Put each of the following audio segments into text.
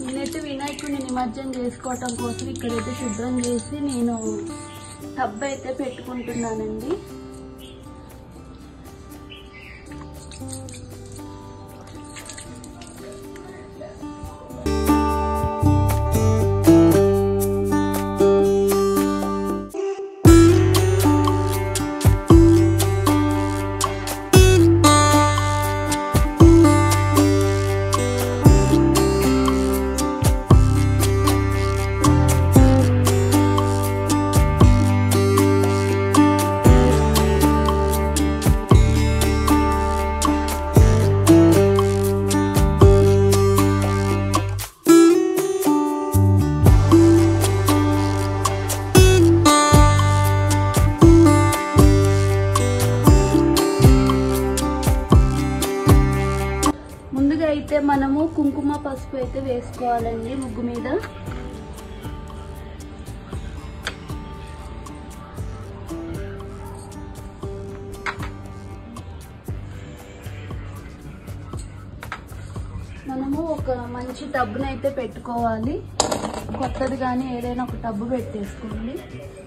నేనైతే వినాయకుడిని నిమజ్జనం చేసుకోవటం కోసం ఇక్కడైతే శుభ్రం చేసి నేను టబ్ అయితే పెట్టుకుంటున్నానండి. అయితే మనము కుంకుమ పసుపు అయితే వేసుకోవాలండి ముగ్గు మీద. మనము ఒక మంచి టబ్ను అయితే పెట్టుకోవాలి. కొత్తది కానీ ఏదైనా ఒక టబ్బు పెట్టేసుకోండి.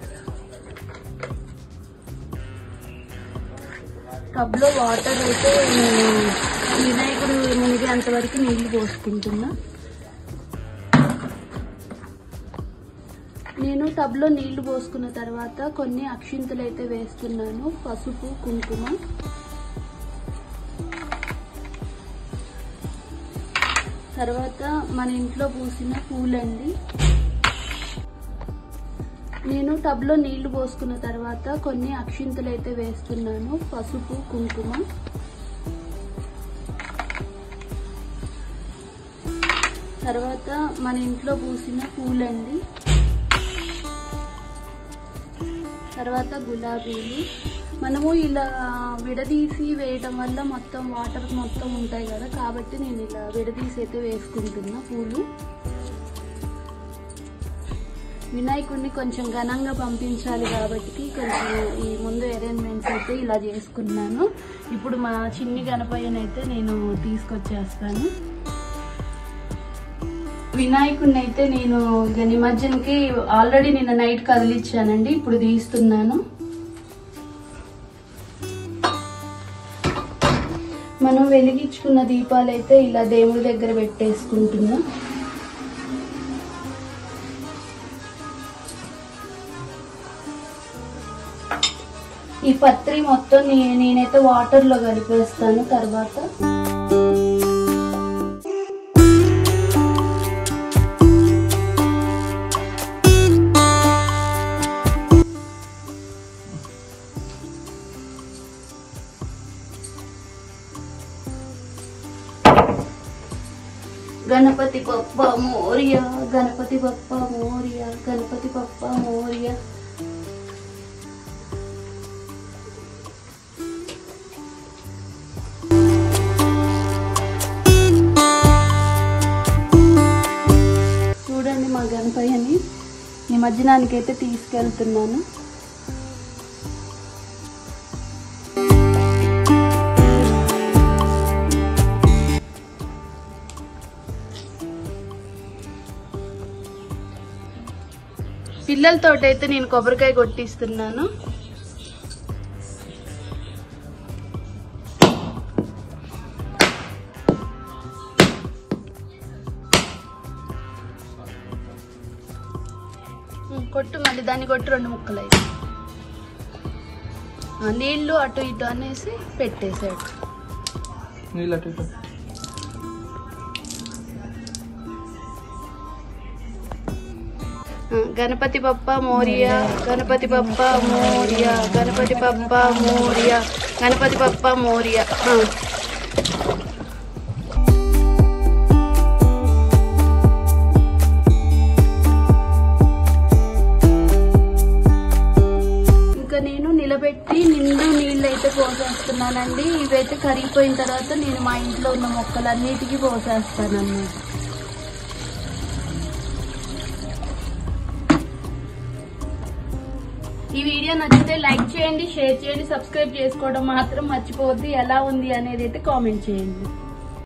టబ్లో వాటర్ అయితే వినాయకుడు మునిగేంత వరకు నీళ్లు పోసుకుంటున్నా. నేను టబ్లో నీళ్లు పోసుకున్న తర్వాత కొన్ని అక్షింతలు అయితే వేస్తున్నాను. పసుపు, కుంకుమ. తర్వాత మన ఇంట్లో పూసిన పూలండి. నేను టబ్లో నీళ్లు పోసుకున్న తర్వాత కొన్ని అక్షింతలు అయితే వేస్తున్నాను. పసుపు, కుంకుమ. తర్వాత మన ఇంట్లో పూసిన పూలండి. తర్వాత గులాబీలు. మనము ఇలా విడదీసి వేయడం వల్ల మొత్తం వాటర్ మొత్తం ఉంటాయి కదా, కాబట్టి నేను ఇలా విడదీసి అయితే వేసుకుంటున్నా పూలు. వినాయకుడిని కొంచెం ఘనంగా పంపించాలి కాబట్టి కొంచెం ఈ ముందు అరేంజ్మెంట్స్ అయితే ఇలా చేసుకున్నాను. ఇప్పుడు మా చిన్ని గణపయ్యని అయితే నేను తీసుకొచ్చేస్తాను. వినాయకుడిని అయితే నేను ఇక నిమజ్జనకి ఆల్రెడీ నిన్న నైట్ కదిలిచ్చానండి. ఇప్పుడు తీస్తున్నాను. మనం వెలిగించుకున్న దీపాలు అయితే ఇలా దేవుడి దగ్గర పెట్టేసుకుంటున్నాం. ఈ పత్రి మొత్తం నేనైతే వాటర్ లో కలిపేస్తాను. తర్వాత గణపతి బప్పా మోరియా, గణపతి బప్పా మోరియా, గణపతి బప్పా మోరియా. చూడండి మా గణపయ్యని నిమజ్జనానికి అయితే తీసుకెళ్తున్నాను. పిల్లలతోటైతే నేను కొబ్బరికాయ కొట్టిస్తున్నాను. కొట్టు, మళ్ళీ దాన్ని కొట్టి 2 ముక్కలు అయ్యి నీళ్లు అటు ఇటు అనేసి పెట్టేశాడు. గణపతి బప్పా మోరియా, గణపతి బప్పా మోరియా, గణపతి బప్పా మోరియా, గణపతి బప్పా మోరియా. ఇంకా నేను నిలబెట్టి నిండు నీళ్ళు అయితే పోసేస్తున్నానండి. ఇవైతే కరిగిపోయిన తర్వాత నేను మా ఇంట్లో ఉన్న మొక్కలన్నిటికీ పోసేస్తానన్నమాట. ఈ వీడియో నచ్చితే లైక్ చేయండి, షేర్ చేయండి, సబ్స్క్రైబ్ చేసుకోవడం మాత్రం మర్చిపోవద్దు. ఎలా ఉంది అనేది అయితే కామెంట్ చేయండి.